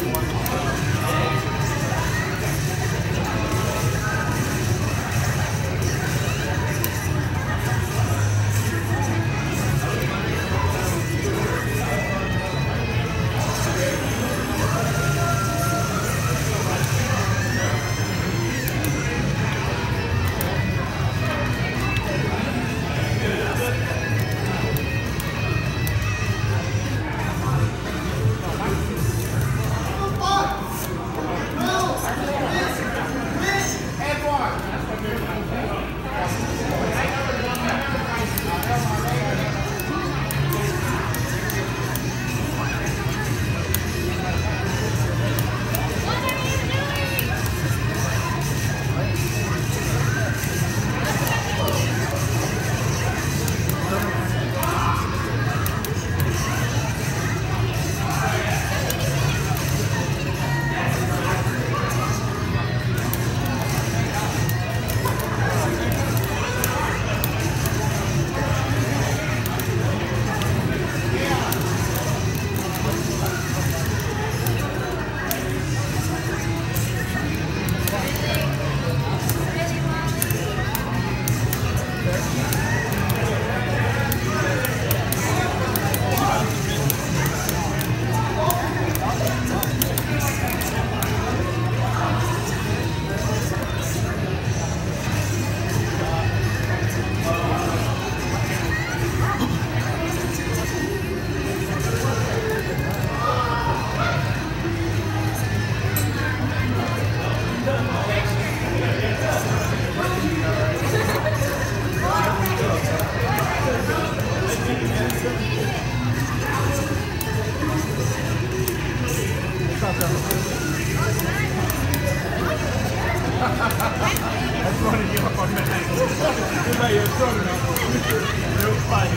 That's running you up on midnight. It's like you're strong enough. Real funny.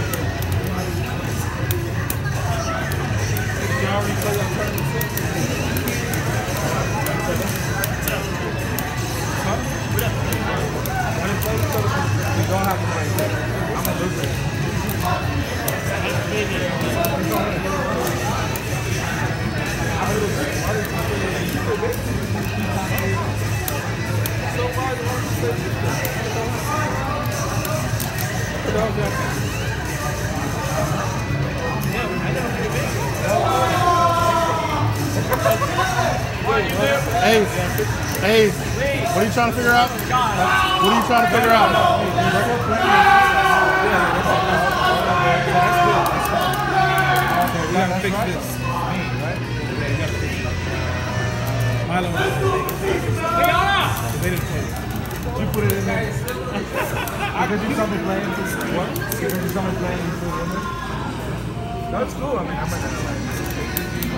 Did you already play that tournament? Huh? I didn't play the tournament. You don't have to play it. I'm a loser. So far, you want to say Hey, what are you trying to figure out? What are you trying to figure out? We gotta fix this. Milo was they didn't play it. You put it in there. I could do something playing. What? Could do something playing. That's cool. I mean, I'm not gonna like.